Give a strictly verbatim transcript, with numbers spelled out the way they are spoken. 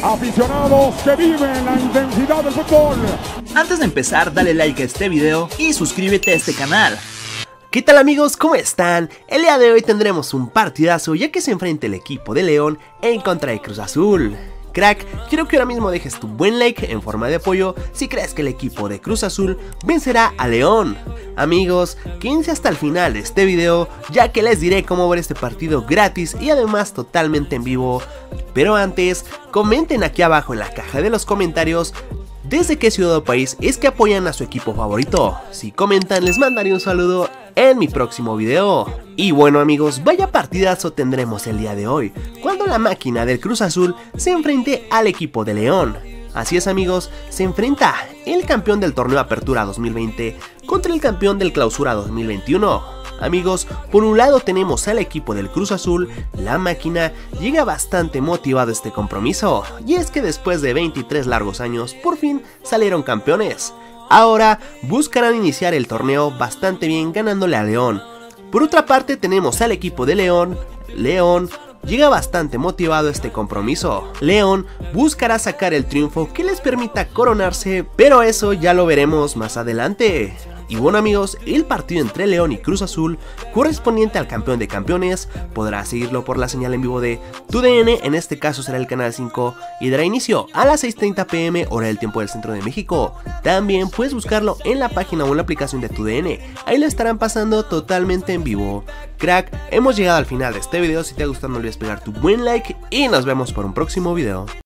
Aficionados que viven la intensidad del fútbol. Antes de empezar, dale like a este video y suscríbete a este canal. ¿Qué tal amigos? ¿Cómo están? El día de hoy tendremos un partidazo ya que se enfrenta el equipo de León en contra de Cruz Azul. Crack, quiero que ahora mismo dejes tu buen like en forma de apoyo si crees que el equipo de Cruz Azul vencerá a León. Amigos, quédense hasta el final de este video ya que les diré cómo ver este partido gratis y además totalmente en vivo. Pero antes, comenten aquí abajo en la caja de los comentarios desde qué ciudad o país es que apoyan a su equipo favorito. Si comentan, les mandaré un saludo en mi próximo video. Y bueno amigos, vaya partidazo tendremos el día de hoy, cuando la máquina del Cruz Azul se enfrente al equipo de León. Así es amigos, se enfrenta el campeón del torneo Apertura dos mil veinte contra el campeón del Clausura dos mil veintiuno. Amigos, por un lado tenemos al equipo del Cruz Azul, la máquina llega bastante motivado a este compromiso, y es que después de veintitrés largos años, por fin salieron campeones. Ahora buscarán iniciar el torneo bastante bien ganándole a León. Por otra parte tenemos al equipo de León, León llega bastante motivado a este compromiso. León buscará sacar el triunfo que les permita coronarse, pero eso ya lo veremos más adelante. Y bueno amigos, el partido entre León y Cruz Azul, correspondiente al campeón de campeones, podrás seguirlo por la señal en vivo de TUDN, en este caso será el canal cinco, y dará inicio a las seis treinta pm hora del tiempo del centro de México. También puedes buscarlo en la página o en la aplicación de TUDN, ahí lo estarán pasando totalmente en vivo. Crack, hemos llegado al final de este video, si te ha gustado no olvides pegar tu buen like y nos vemos por un próximo video.